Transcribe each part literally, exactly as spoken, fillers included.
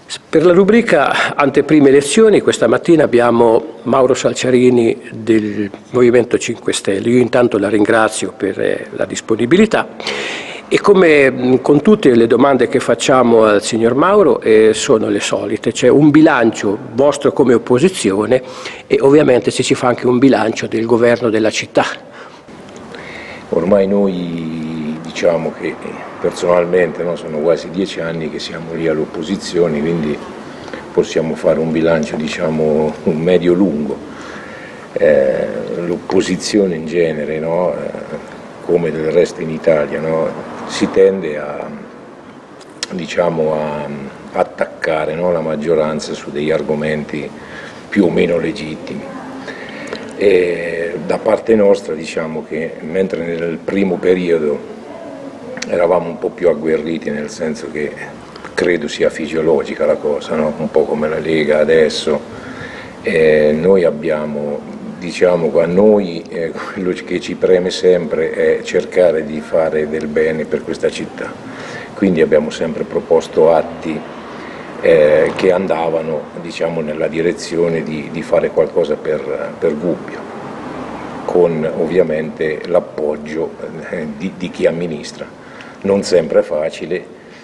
Per la rubrica Anteprime elezioni questa mattina abbiamo Mauro Salciarini del Movimento cinque Stelle. Io intanto la ringrazio per la disponibilità e come con tutte le domande che facciamo al signor Mauro eh, sono le solite, c'è un bilancio vostro come opposizione e ovviamente si fa anche un bilancio del governo della città. Ormai noi diciamo che personalmente no, sono quasi dieci anni che siamo lì all'opposizione, quindi possiamo fare un bilancio diciamo un medio-lungo. Eh, l'opposizione in genere, no, eh, come del resto in Italia, no, si tende a, diciamo, a attaccare no, la maggioranza su degli argomenti più o meno legittimi. E da parte nostra diciamo che mentre nel primo periodo eravamo un po' più agguerriti, nel senso che credo sia fisiologica la cosa, no? Un po' come la Lega adesso, eh, noi abbiamo, diciamo a noi eh, quello che ci preme sempre è cercare di fare del bene per questa città, quindi abbiamo sempre proposto atti eh, che andavano diciamo nella direzione di, di fare qualcosa per, per Gubbio, con ovviamente l'appoggio eh, di, di chi amministra. Non sempre è facile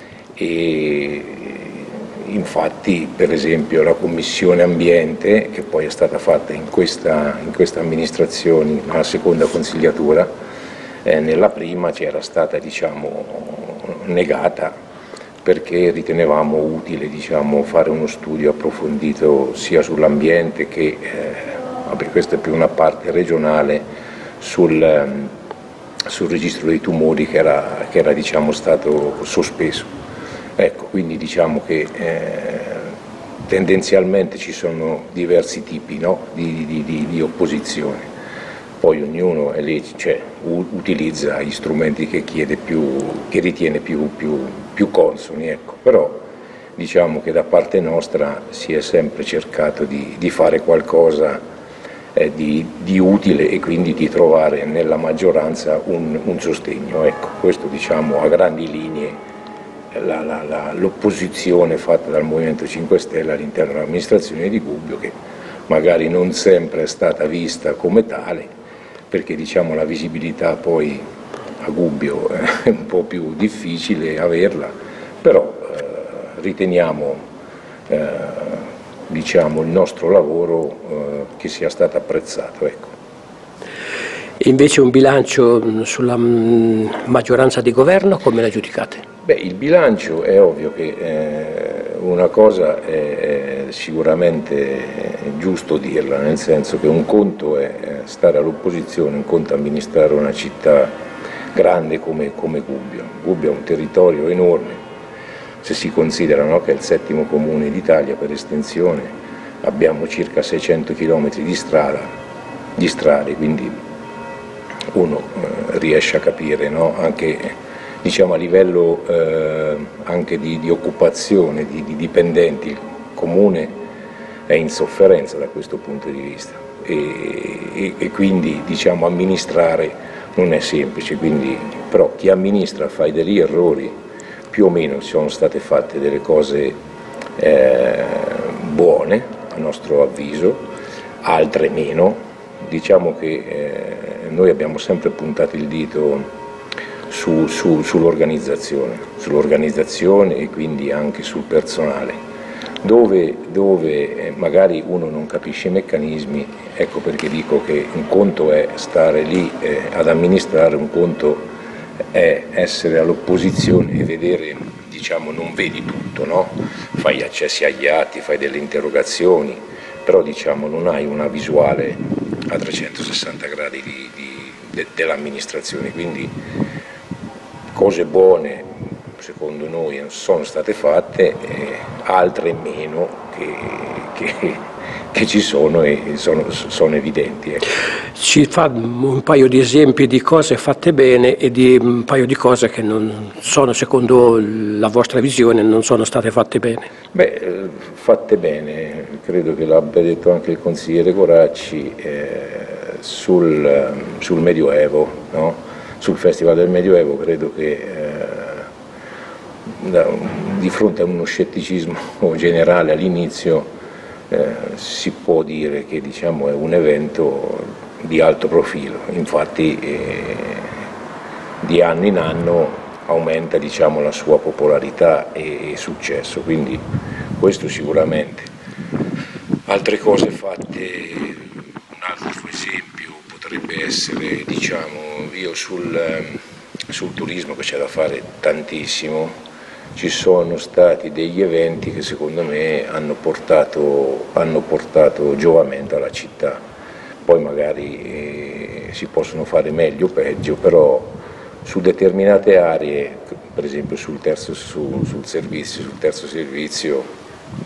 e infatti per esempio la Commissione Ambiente, che poi è stata fatta in questa, in questa amministrazione, nella seconda consigliatura, eh, nella prima c'era stata diciamo, negata perché ritenevamo utile diciamo, fare uno studio approfondito sia sull'ambiente che, eh, vabbè, questa è più una parte regionale, sul, sul registro dei tumori che era, che era diciamo, stato sospeso. Ecco, quindi diciamo che eh, tendenzialmente ci sono diversi tipi no, di, di, di, di opposizione. Poi ognuno è lì, cioè, utilizza gli strumenti che, chiede più, che ritiene più, più, più consoni, ecco. Però diciamo che da parte nostra si è sempre cercato di, di fare qualcosa eh, di, di utile e quindi di trovare nella maggioranza un, un sostegno. Ecco, questo diciamo a grandi linee la, la, la, l'opposizione fatta dal Movimento cinque Stelle all'interno dell'amministrazione di Gubbio, che magari non sempre è stata vista come tale, perché diciamo la visibilità poi a Gubbio è un po' più difficile averla, però eh, riteniamo eh, diciamo, il nostro lavoro eh, che sia stato apprezzato. Ecco. E invece un bilancio sulla maggioranza di governo, come la giudicate? Beh, il bilancio è ovvio che eh, una cosa è, è sicuramente giusto dirla, nel senso che un conto è stare all'opposizione, un conto è amministrare una città grande come, come Gubbio. Gubbio è un territorio enorme, se si considera no, che è il settimo comune d'Italia per estensione, abbiamo circa seicento chilometri di strada, di strade, quindi uno eh, riesce a capire no, anche diciamo, a livello eh, anche di, di occupazione, di, di dipendenti, il comune è in sofferenza da questo punto di vista e, e, e quindi diciamo, amministrare non è semplice, quindi, però chi amministra fa degli errori, più o meno sono state fatte delle cose eh, buone a nostro avviso, altre meno, diciamo che eh, noi abbiamo sempre puntato il dito Su, su, sull'organizzazione, sull'organizzazione e quindi anche sul personale, dove, dove magari uno non capisce i meccanismi, ecco perché dico che un conto è stare lì eh, ad amministrare, un conto è essere all'opposizione e vedere, diciamo, non vedi tutto, no? Fai accessi agli atti, fai delle interrogazioni, però diciamo non hai una visuale a trecentosessanta gradi di, di, de, dell'amministrazione, quindi cose buone secondo noi sono state fatte, eh, altre meno che, che, che ci sono e sono, sono evidenti. Ecco. Ci fa un paio di esempi di cose fatte bene e di un paio di cose che non sono, secondo la vostra visione, non sono state fatte bene. Beh, fatte bene, credo che l'abbia detto anche il consigliere Coracci, eh, sul, sul Medioevo, no? Sul Festival del Medioevo credo che eh, di fronte a uno scetticismo generale all'inizio eh, si può dire che diciamo, è un evento di alto profilo, infatti eh, di anno in anno aumenta diciamo, la sua popolarità e, e successo, quindi questo sicuramente. Altre cose fatte, un altro esempio potrebbe essere, diciamo, io sul, sul turismo, che c'è da fare tantissimo, ci sono stati degli eventi che secondo me hanno portato, hanno portato giovamento alla città. Poi magari eh, si possono fare meglio o peggio, però su determinate aree, per esempio sul terzo, su, sul servizio, sul terzo servizio,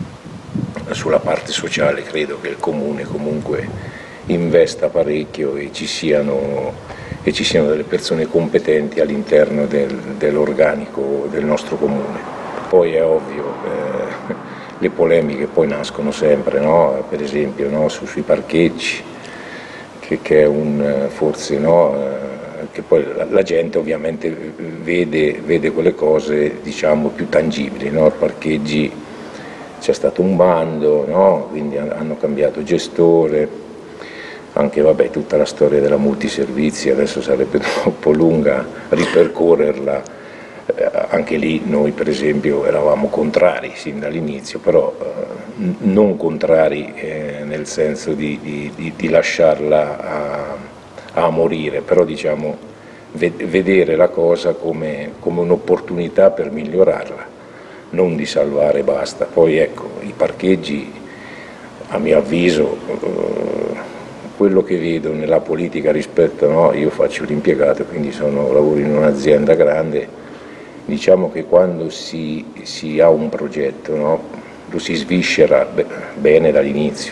sulla parte sociale credo che il Comune comunque investa parecchio e ci siano, e ci siano delle persone competenti all'interno del, dell'organico del nostro Comune. Poi è ovvio, eh, le polemiche poi nascono sempre, no? Per esempio no? Su, sui parcheggi, che, che è un forse no? Eh, che poi la, la gente ovviamente vede, vede quelle cose diciamo più tangibili, no? Parcheggi. C'è stato un bando, no? Quindi hanno cambiato gestore, anche vabbè, tutta la storia della multiservizi, adesso sarebbe troppo lunga ripercorrerla, eh, anche lì noi per esempio eravamo contrari sin dall'inizio, però eh, non contrari eh, nel senso di, di, di lasciarla a, a morire, però diciamo vedere la cosa come, come un'opportunità per migliorarla, non di salvare e basta. Poi ecco, i parcheggi, a mio avviso, eh, quello che vedo nella politica rispetto, no, io faccio l'impiegato, quindi sono, lavoro in un'azienda grande, diciamo che quando si, si ha un progetto, no, lo si sviscera be- bene dall'inizio,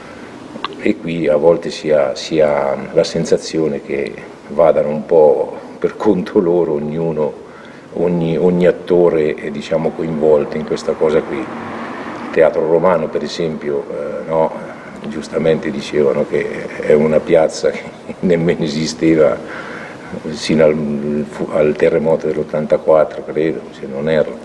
e qui a volte si ha, si ha la sensazione che vadano un po' per conto loro ognuno, Ogni, ogni attore è diciamo, coinvolto in questa cosa qui. Il Teatro Romano per esempio, eh, no, giustamente dicevano che è una piazza che nemmeno esisteva sino al, al terremoto dell'ottantaquattro, credo, se non erro.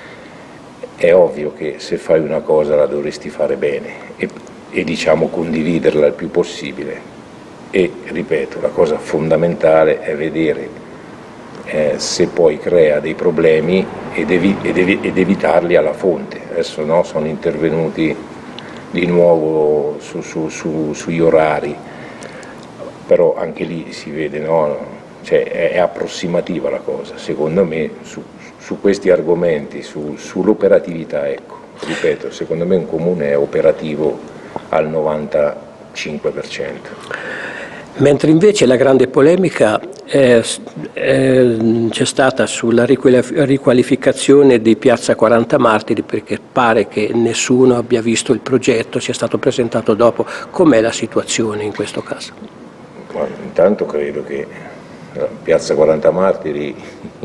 È ovvio che se fai una cosa la dovresti fare bene e, e diciamo condividerla il più possibile, e ripeto, la cosa fondamentale è vedere Eh, se poi crea dei problemi ed, evi- ed, evi- ed evitarli alla fonte. Adesso no, sono intervenuti di nuovo su, su, su, sugli orari, però anche lì si vede, no? Cioè, è, è approssimativa la cosa, secondo me su, su questi argomenti, su, sull'operatività, ecco, ripeto, secondo me un comune è operativo al novantacinque per cento. Mentre invece la grande polemica eh, eh, c'è stata sulla riqualificazione di Piazza quaranta Martiri, perché pare che nessuno abbia visto il progetto, sia stato presentato dopo. Com'è la situazione in questo caso? Ma intanto credo che Piazza quaranta Martiri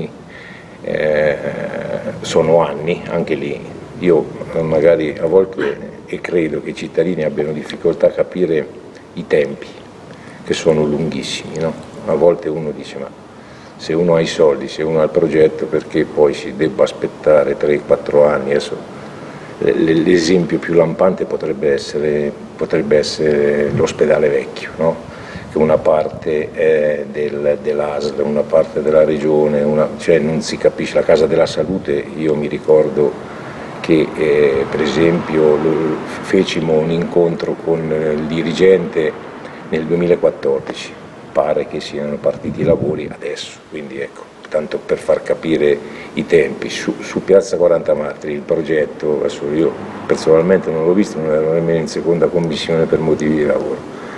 eh, sono anni, anche lì. Io magari a volte e credo che i cittadini abbiano difficoltà a capire i tempi, che sono lunghissimi, no? A volte uno dice, ma se uno ha i soldi, se uno ha il progetto, perché poi si debba aspettare tre quattro anni? Adesso l'esempio più lampante potrebbe essere, potrebbe essere l'ospedale vecchio, no? Che una parte è del, dell'A S L, una parte della regione, una, cioè non si capisce. La Casa della Salute, io mi ricordo che eh, per esempio lo, fecimo un incontro con il dirigente nel duemilaquattordici, pare che siano partiti i lavori adesso, quindi ecco, tanto per far capire i tempi. Su, su Piazza quaranta Martiri il progetto, adesso io personalmente non l'ho visto, non ero nemmeno in seconda commissione per motivi di lavoro,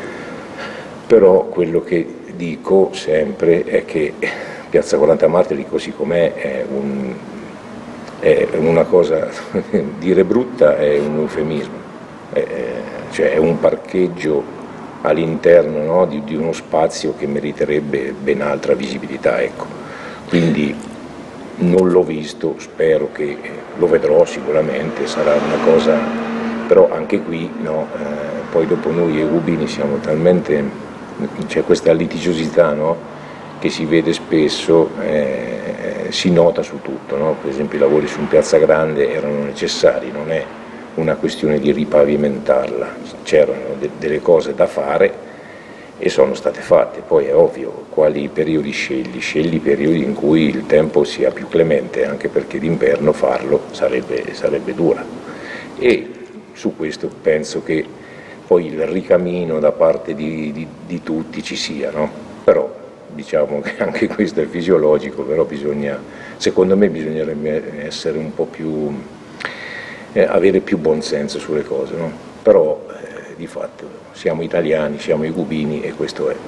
però quello che dico sempre è che Piazza quaranta Martiri così com'è è, un, è una cosa, dire brutta è un eufemismo, è, cioè è un parcheggio all'interno, no, di, di uno spazio che meriterebbe ben altra visibilità, ecco. Quindi non l'ho visto, spero che lo vedrò sicuramente, sarà una cosa, però anche qui no, eh, poi dopo noi e Ubini siamo talmente, c'è questa litigiosità, no, che si vede spesso, eh, si nota su tutto, no? Per esempio i lavori su Piazza Grande erano necessari, non è una questione di ripavimentarla, c'erano de delle cose da fare e sono state fatte. Poi è ovvio quali periodi scegli, scegli i periodi in cui il tempo sia più clemente, anche perché d'inverno farlo sarebbe, sarebbe dura, e su questo penso che poi il ricamino da parte di, di, di tutti ci sia, no? Però diciamo che anche questo è fisiologico, però bisogna, secondo me bisognerebbe essere un po' più, eh, avere più buonsenso sulle cose, no? Però eh, di fatto siamo italiani, siamo i cubini e questo è.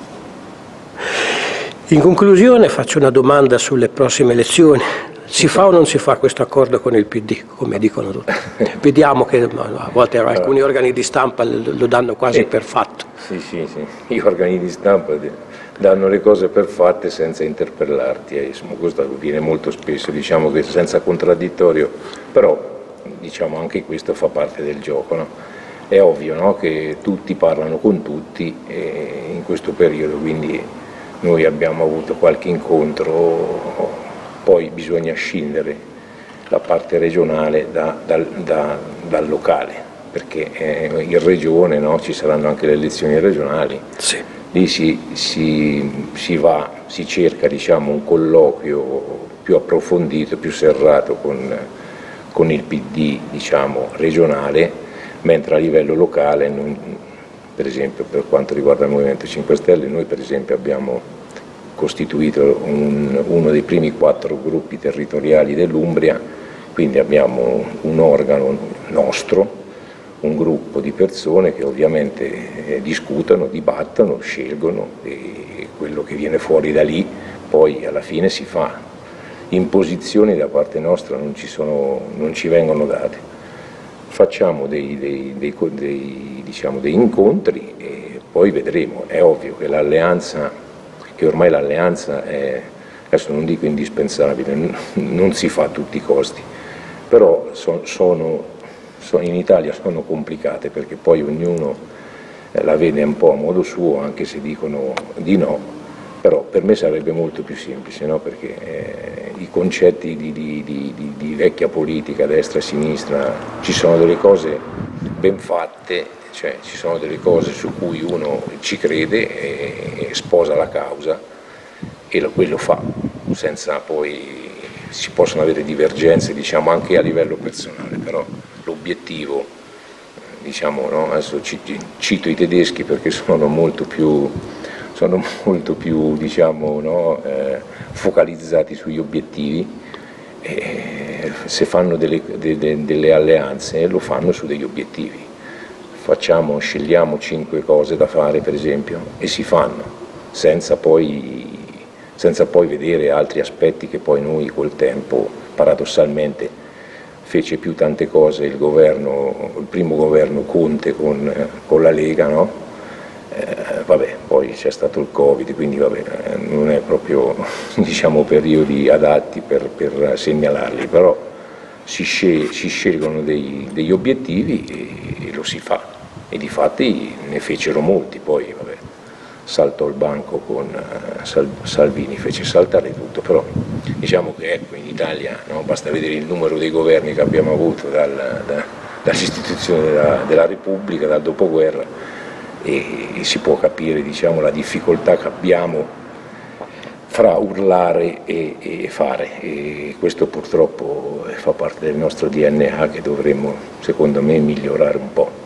In conclusione faccio una domanda sulle prossime elezioni. Si fa o non si fa questo accordo con il P D, come dicono tutti? Vediamo che a volte alcuni organi di stampa lo danno quasi sì. per fatto. Sì, sì, sì, gli organi di stampa danno le cose per fatte senza interpellarti, eh. Questo avviene molto spesso, diciamo che senza contraddittorio, però diciamo anche questo fa parte del gioco, no? È ovvio, no, che tutti parlano con tutti eh, in questo periodo, quindi noi abbiamo avuto qualche incontro. Poi bisogna scindere la parte regionale da, dal, da, dal locale, perché eh, in regione, no, ci saranno anche le elezioni regionali, sì. Lì si, si, si, va, si cerca diciamo, un colloquio più approfondito, più serrato con, con il P D diciamo, regionale, mentre a livello locale, non, per esempio per quanto riguarda il Movimento cinque Stelle, noi per esempio abbiamo costituito un, uno dei primi quattro gruppi territoriali dell'Umbria, quindi abbiamo un organo nostro, un gruppo di persone che ovviamente eh, discutono, dibattono, scelgono e quello che viene fuori da lì poi alla fine si fa. Imposizioni da parte nostra non ci, sono, non ci vengono date. Facciamo dei, dei, dei, dei, diciamo, dei incontri e poi vedremo. È ovvio che l'alleanza che ormai l'alleanza è, adesso non dico indispensabile, non si fa a tutti i costi, però so, sono, so, in Italia sono complicate perché poi ognuno la vede un po' a modo suo, anche se dicono di no, però per me sarebbe molto più semplice, no? Perché eh, i concetti di, di, di, di, di vecchia politica, destra e sinistra, ci sono delle cose ben fatte, cioè ci sono delle cose su cui uno ci crede e, e sposa la causa e lo, quello fa, senza poi si possono avere divergenze diciamo anche a livello personale, però l'obiettivo, diciamo, no? Adesso cito i tedeschi perché sono molto più, sono molto più diciamo, no? eh, focalizzati sugli obiettivi, e se fanno delle, delle, delle alleanze lo fanno su degli obiettivi. Facciamo, scegliamo cinque cose da fare per esempio e si fanno, senza poi, senza poi vedere altri aspetti che poi noi col tempo paradossalmente fece più tante cose il governo, il primo governo Conte con, con la Lega, no? Eh, vabbè, poi c'è stato il Covid, quindi vabbè, non è proprio diciamo, periodi adatti per, per segnalarli, però si, scel si scelgono dei, degli obiettivi e, e lo si fa. E difatti ne fecero molti, poi vabbè, saltò il banco con uh, Sal Salvini, fece saltare tutto, però diciamo che ecco, in Italia no, basta vedere il numero dei governi che abbiamo avuto dal, da, dall'istituzione della, della Repubblica, dal dopoguerra, e, e si può capire diciamo, la difficoltà che abbiamo fra urlare e, e fare, e questo purtroppo fa parte del nostro D N A che dovremmo, secondo me, migliorare un po'.